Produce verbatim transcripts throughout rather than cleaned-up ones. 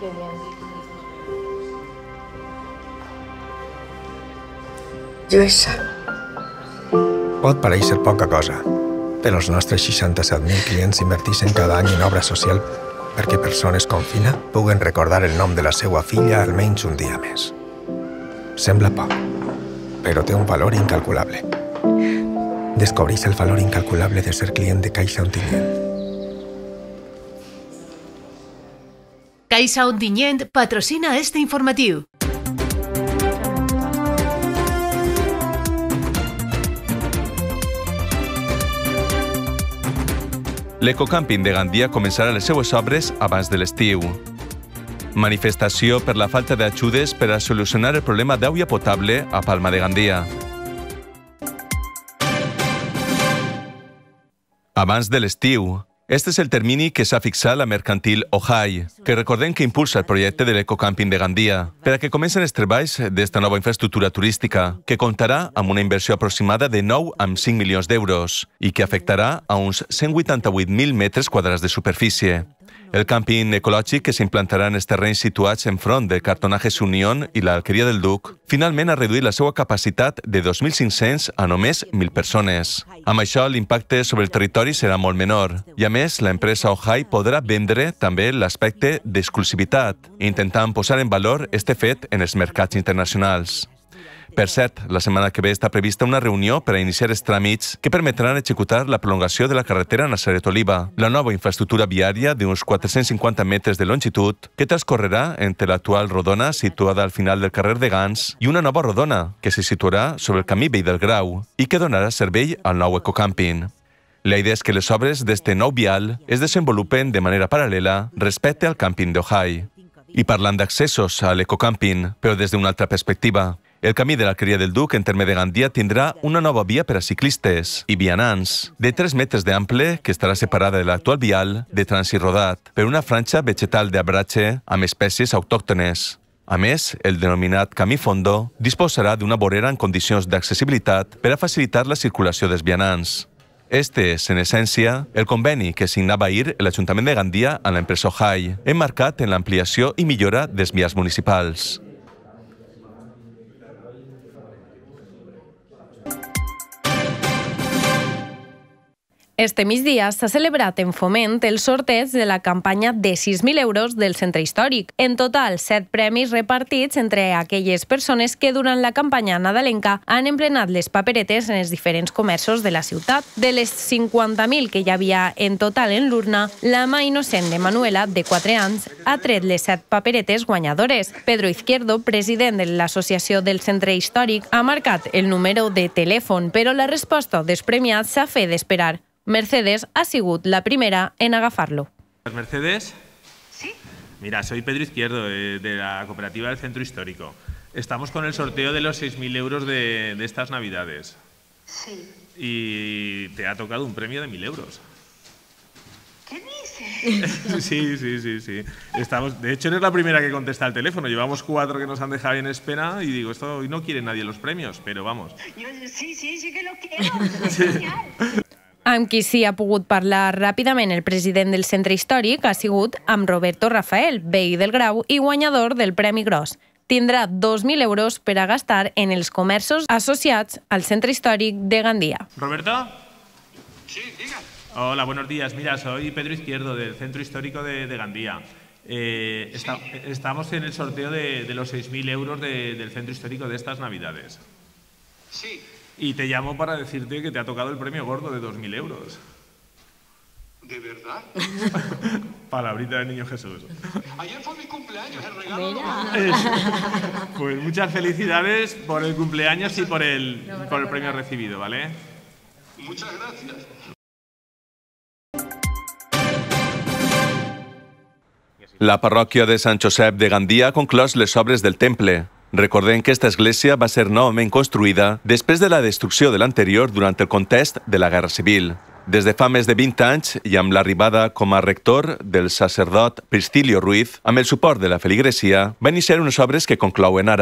Qué bien. Lluïsa. Pot parèixer poca cosa, però els nostres seixanta-set mil clients inverteixen cada any en obra social perquè persones com Fina puguen recordar el nom de la seva filla almenys un dia més. Sembla poc, però té un valor incalculable. Descobreix el valor incalculable de ser client de Caixa Ontinyent. Caixa Ontinyent patrocina este informatiu. L'Ecocàmping de Gandia començarà les seues obres abans de l'estiu. Manifestació per la falta d'ajudes per a solucionar el problema d'aigua potable a Palma de Gandia. Abans de l'estiu. Este és el termini que s'ha fixat la mercantil Ojai, que recordem que impulsa el projecte de l'Ecocàmping de Gandia, per a que comencen els treballs d'esta nova infraestructura turística, que comptarà amb una inversió aproximada de nou amb cinc milions d'euros i que afectarà a uns cent vuitanta-vuit mil metres quadrats de superfície. El càmping ecològic, que s'implantarà en els terrenys situats enfront del Cartonajes Unión i l'Alqueria del Duc, finalment ha reduït la seva capacitat de dos mil cinc-cents a només mil persones. Amb això, l'impacte sobre el territori serà molt menor. I a més, l'empresa Ojai podrà vendre també l'aspecte d'exclusivitat, intentant posar en valor este fet en els mercats internacionals. Per cert, la setmana que ve està prevista una reunió per a iniciar els tràmits que permetran executar la prolongació de la carretera Nazaret-Oliva, la nova infraestructura viària d'uns quatre-cents cinquanta metres de longitud que transcorrerà entre l'actual rodona situada al final del carrer de Gans i una nova rodona que se situarà sobre el camí vell del Grau i que donarà servei al nou ecocàmping. La idea és que les obres d'este nou vial es desenvolupen de manera paral·lela respecte al càmping d'Ojai. I parlant d'accessos a l'ecocàmping, però des d'una altra perspectiva, el camí de l'Alqueria del Duc en terme de Gandia tindrà una nova via per a ciclistes i vianants de tres metres d'ample que estarà separada de l'actual vial de trànsit rodat per una franja vegetal d'arbratge amb espècies autòctones. A més, el denominat Camí Fondo disposarà d'una vorera en condicions d'accessibilitat per a facilitar la circulació dels vianants. Este és, en essència, el conveni que signava ahir l'Ajuntament de Gandia amb l'empresa Ojai, emmarcat en l'ampliació i millora dels vies municipals. Este migdia s'ha celebrat en Foment el sorteig de la campanya de sis mil euros del Centre Històric. En total, set premis repartits entre aquelles persones que durant la campanya nadalenca han emplenat les paperetes en els diferents comerços de la ciutat. De les cinquanta mil que hi havia en total en l'urna, la mà innocent de Manuela, de quatre anys, ha tret les set paperetes guanyadores. Pedro Izquierdo, president de l'Associació del Centre Històric, ha marcat el número de telèfon, però la resposta dels premiats s'ha fet d'esperar. Mercedes ha sigut la primera en agafar-lo. Mercedes. Sí. Mira, soy Pedro Izquierdo, de, de la cooperativa del Centro Histórico. Estamos con el sorteo de los seis mil euros de, de estas Navidades. Sí. Y te ha tocado un premio de mil euros. ¿Qué dices? Sí, sí, sí, sí. Estamos, de hecho, eres la primera que contesta al teléfono. Llevamos cuatro que nos han dejado en espera y digo, esto hoy no quiere nadie los premios, pero vamos. Yo, sí, sí, sí que lo quiero. Sí. Genial. Amb qui sí ha pogut parlar ràpidament el president del Centre Històric ha sigut amb Roberto Rafael, veí del Grau i guanyador del Premi Gros. Tindrà dos mil euros per a gastar en els comerços associats al Centre Històric de Gandia. ¿Roberto? Sí, diga. Hola, buenos días. Mira, soy Pedro Izquierdo del Centro Histórico de, de Gandia. Eh, está, sí. Estamos en el sorteo de, de los seis mil euros de, del Centro Histórico de estas Navidades. Sí. Y te llamo para decirte que te ha tocado el premio gordo de dos mil euros. ¿De verdad? Palabrita del Niño Jesús. Ayer fue mi cumpleaños, el regalo. Pues muchas felicidades por el cumpleaños y por el, por el premio recibido, ¿vale? Muchas gracias. La parròquia de Sant Josep de Gandia ha conclòs les obres del temple. Recordem que esta església va ser novament construïda després de la destrucció de l'anterior durant el context de la Guerra Civil. Des de fa més de vint anys i amb l'arribada com a rector del sacerdot Priscilio Ruiz, amb el suport de la feligresia, va iniciar unes obres que conclouen ara.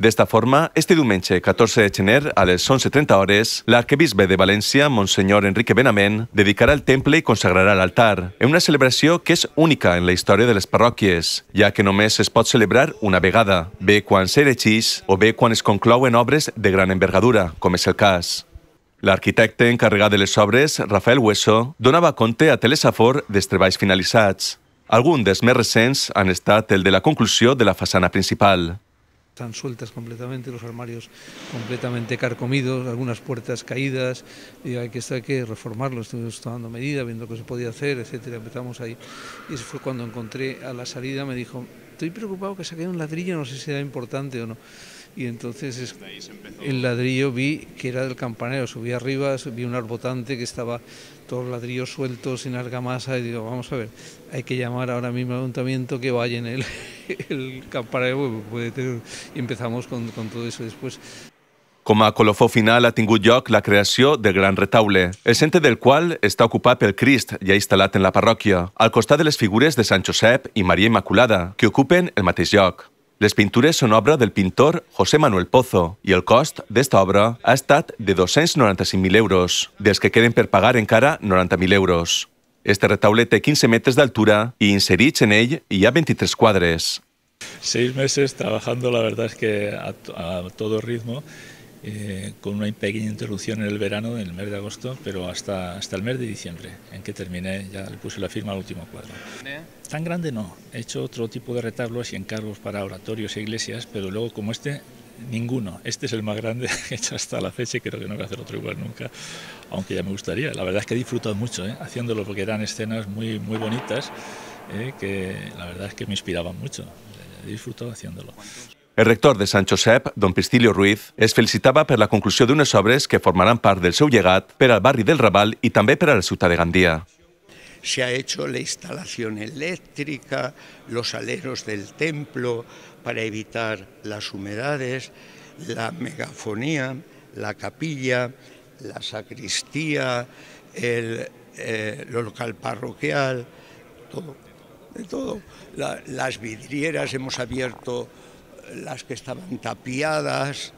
D'esta forma, este diumenge catorze de gener a les onze trenta hores, l'arquebisbe de València, Monsenyor Enrique Benament, dedicarà el temple i consagrarà l'altar, en una celebració que és única en la història de les parròquies, ja que només es pot celebrar una vegada, bé quan s'erigeix o bé quan es conclouen obres de gran envergadura, com és el cas. L'arquitecte encarregat de les obres, Rafael Hueso, donava compte a Telesafor dels treballs finalitzats. Alguns dels més recents han estat el de la conclusió de la façana principal. Están sueltas completamente, los armarios completamente carcomidos, algunas puertas caídas, y hay que, hay que reformarlo. Estuvimos tomando medidas, viendo qué se podía hacer, etcétera. Empezamos ahí. Y eso fue cuando encontré a la salida, me dijo, estoy preocupado que se caiga un ladrillo, no sé si era importante o no. Y entonces es, el ladrillo vi que era del campanero, subí arriba, vi un arbotante que estaba todos los ladrillos sueltos, sin argamasa, y digo, vamos a ver, hay que llamar ahora mismo al ayuntamiento que vaya en el, el campanero, puede tener, y empezamos con, con todo eso después. Com a colofó final ha tingut lloc la creació del Gran Retaule, el centre del qual està ocupat pel Crist ja instal·lat en la parròquia, al costat de les figures de Sant Josep i Maria Immaculada, que ocupen el mateix lloc. Les pintures són obra del pintor José Manuel Pozo i el cost d'esta obra ha estat de dos-cents noranta-cinc mil euros, dels que queden per pagar encara noranta mil euros. Este retaule té quinze metres d'altura i inserits en ell hi ha vint-i-tres quadres. Seis meses trabajando, la verdad es que a, a todo ritmo, eh, con una pequeña interrupción en el verano, en el mes de agosto, pero hasta, hasta el mes de diciembre, en que terminé, ya le puse la firma al último cuadro. Tan grande no, he hecho otro tipo de retablos y encargos para oratorios e iglesias, pero luego como este, ninguno. Este es el más grande que he hecho hasta la fecha y creo que no voy a hacer otro igual nunca, aunque ya me gustaría. La verdad es que he disfrutado mucho ¿eh? haciéndolo porque eran escenas muy, muy bonitas, eh, que la verdad es que me inspiraban mucho. He disfrutado haciéndolo. El rector de Sant Josep, don Priscilio Ruiz, es felicitava per la conclusió d'unes obres que formaran part del seu llegat per al barri del Raval i també per a la ciutat de Gandia. Se ha hecho la instalación eléctrica, los aleros del templo para evitar las humedades, la megafonía, la capilla, la sacristía, el, eh, el local parroquial, todo, de todo. La, las vidrieras hemos abierto las que estaban tapiadas.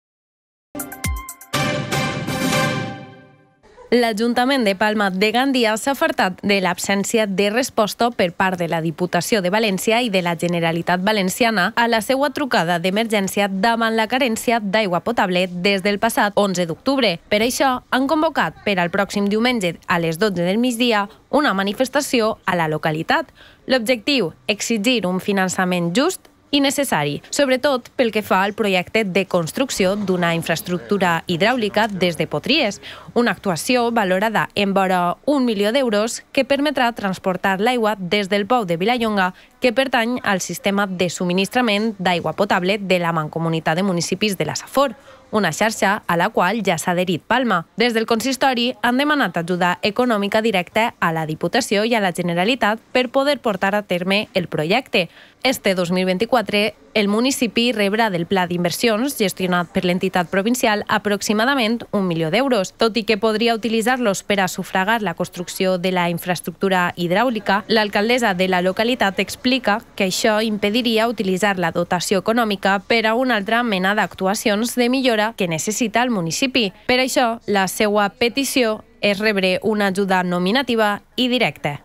L'Ajuntament de Palma de Gandia s'ha fartat de l'absència de resposta per part de la Diputació de València i de la Generalitat Valenciana a la seva trucada d'emergència davant la carència d'aigua potable des del passat onze d'octubre. Per això, han convocat per al pròxim diumenge a les dotze del migdia una manifestació a la localitat. L'objectiu, exigir un finançament just i necessari, sobretot pel que fa al projecte de construcció d'una infraestructura hidràulica des de Potries, una actuació valorada en vora un milió d'euros que permetrà transportar l'aigua des del pou de Vilallonga, que pertany al sistema de subministrament d'aigua potable de la Mancomunitat de Municipis de la Safor, una xarxa a la qual ja s'ha adherit Palma. Des del consistori han demanat ajuda econòmica directa a la Diputació i a la Generalitat per poder portar a terme el projecte. Este dos mil vint-i-quatre, el municipi rebrà del Pla d'Inversions, gestionat per l'entitat provincial, aproximadament un milió d'euros. Tot i que podria utilitzar-los per a sufragar la construcció de la infraestructura hidràulica, l'alcaldessa de la localitat explica que això impediria utilitzar la dotació econòmica per a una altra mena d'actuacions de millora que necessita el municipi. Per això, la seva petició és rebre una ajuda nominativa i directa.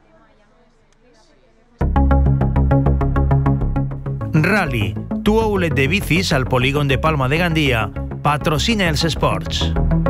Rally, tu outlet de bicis al polígon de Palma de Gandia, patrocina els esports.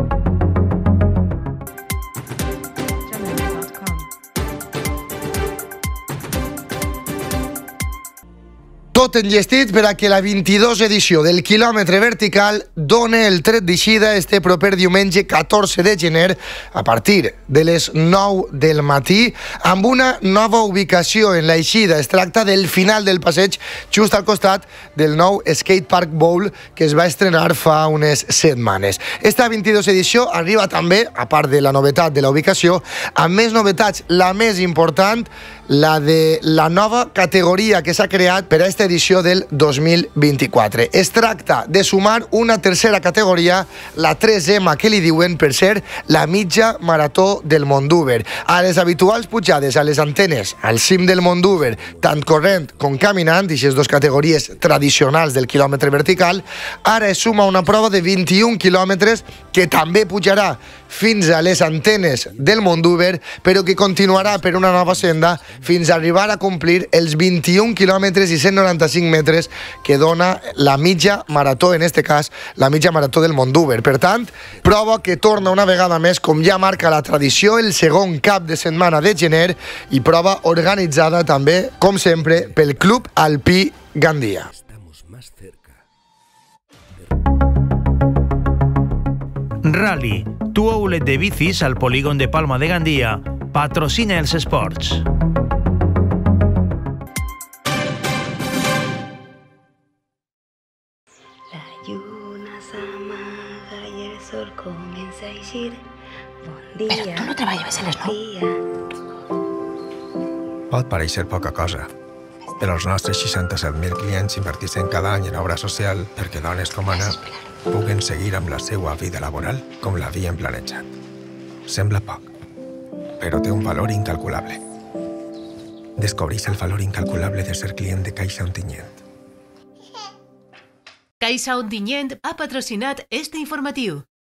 Tot enllestit per a que la vint-i-dos edició del quilòmetre vertical doni el tret d'eixida este proper diumenge catorze de gener a partir de les nou del matí amb una nova ubicació en l'eixida. Es tracta del final del passeig just al costat del nou Skate Park Bowl que es va estrenar fa unes setmanes. Esta vint-i-dos edició arriba també, a part de la novetat de la ubicació, amb més novetats. La més important, la de la nova categoria que s'ha creat per a aquesta l'edició del dos mil vint-i-quatre. Es tracta de sumar una tercera categoria, la tres ema que li diuen, per ser la mitja marató del Mondúber. A les habituals pujades a les antenes al cim del Mondúber, tant corrent com caminant, i aquestes dues categories tradicionals del quilòmetre vertical, ara es suma una prova de vint-i-un quilòmetres que també pujarà fins a les antenes del Mondúber, però que continuarà per una nova senda fins a arribar a complir els vint-i-un quilòmetres i cent noranta-cinc metres que dona la mitja marató, en este cas, la mitja marató del Mondúber. Per tant, prova que torna una vegada més, com ja marca la tradició, el segon cap de setmana de gener, i prova organitzada també, com sempre, pel Club Alpí Gandia. Rally, tu outlet de bicis al polígon de Palma de Gandia, patrocina els esports. La lluna s'amaga i el sol comença a eixir. Bon dia. Però tu no treballes a les nou. Pot pareixer poca cosa, però els nostres seixanta-set mil clients inverteixen cada any en obra social perquè dones com Anna puguen seguir amb la seva vida laboral com l'havien planejat. Sembla poc, però té un valor incalculable. Descobreix el valor incalculable de ser client de Caixa Ontinyent. Caixa Ontinyent ha patrocinat este informatiu.